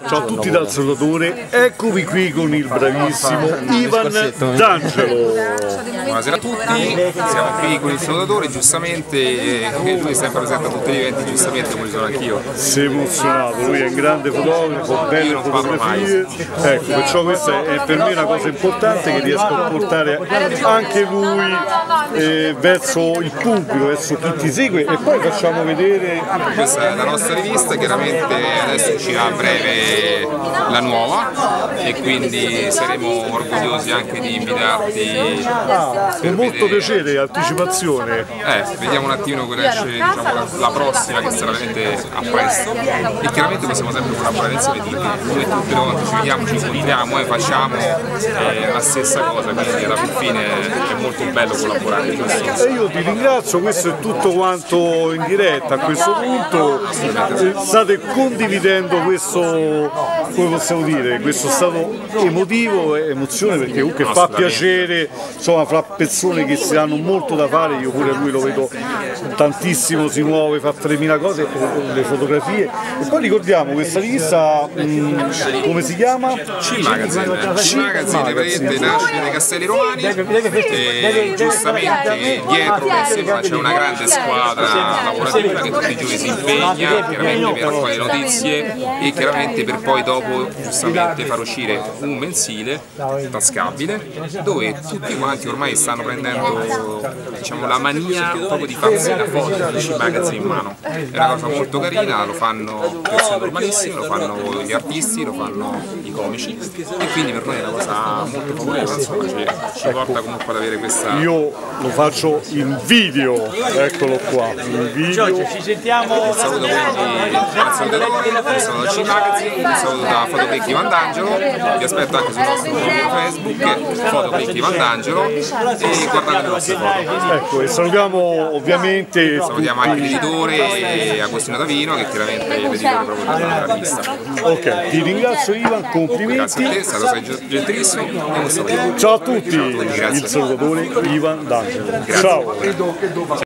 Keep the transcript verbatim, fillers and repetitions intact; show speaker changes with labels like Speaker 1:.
Speaker 1: Ciao a tutti dal Salvatore, eccomi qui con il bravissimo Ivan D'Angelo.
Speaker 2: Buonasera a tutti, siamo qui con il Salvatore, giustamente, e lui è sempre presente a tutti gli eventi, giustamente come sono anch'io.
Speaker 1: Sei emozionato, lui è un grande fotografo, belle fotografie, ecco, perciò questa è per me una cosa importante che riesco a portare anche lui eh, verso il pubblico, verso chi ti segue, e poi facciamo vedere.
Speaker 2: Questa è la nostra rivista, chiaramente adesso uscirà a breve la nuova e quindi saremo orgogliosi anche di invitarti.
Speaker 1: Ah, con molto vedere... piacere, anticipazione.
Speaker 2: Eh, vediamo un attimo quella esce, diciamo, la, la prossima, che sarà veramente a presto, e chiaramente possiamo sempre collaborare insieme tutti, noi tutte le volte ci vediamo, ci incontriamo e facciamo eh, la stessa cosa, quindi alla fine è molto bello collaborare.
Speaker 1: E io ti ringrazio, questo è tutto quanto in diretta a questo punto, state condividendo questo, come possiamo dire, questo stato emotivo e emozione, perché comunque fa piacere, insomma, fra persone che si hanno molto da fare. Io pure lui lo vedo tantissimo, si muove, fa tremila cose, le fotografie. E poi ricordiamo questa rivista, mh, come si chiama?
Speaker 2: C Magazine. C Magazine praticamente nasce nei Castelli Romani e giustamente dietro c'è una grande squadra lavorativa che tutti i giorni si impegna chiaramente per raccogliere notizie e chiaramente per poi dopo giustamente far uscire un mensile tascabile dove tutti quanti ormai stanno prendendo, diciamo, la mania proprio di farsi la foto di C Magazine in mano. È una cosa molto carina, lo fanno persone normalissime, lo fanno gli artisti, lo fanno i comici, e quindi per noi è una cosa molto favorevole, insomma, ci, ci porta comunque ad avere questa...
Speaker 1: Io lo faccio in video, eccolo qua, in video.
Speaker 3: Ci sentiamo.
Speaker 2: Un saluto quindi al Salvatore, un saluto da C Magazine, un saluto da Fotoclick Ivan D'Angelo, vi aspetto anche sul nostro profilo Facebook, Fotoclick Ivan D'Angelo, e guardate le nostre foto.
Speaker 1: Ecco, e salutiamo ovviamente...
Speaker 2: Salutiamo anche l'editore e Agostino Davino, che chiaramente è l'editore proprio della rivista.
Speaker 1: Ok, ti ringrazio Ivan, complimenti.
Speaker 2: Grazie a te, sei stato gentilissimo e un saluto.
Speaker 1: Ciao a tutti,
Speaker 2: Ciao a tutti,
Speaker 1: il Salvatore Ivan D'Angelo. Ciao.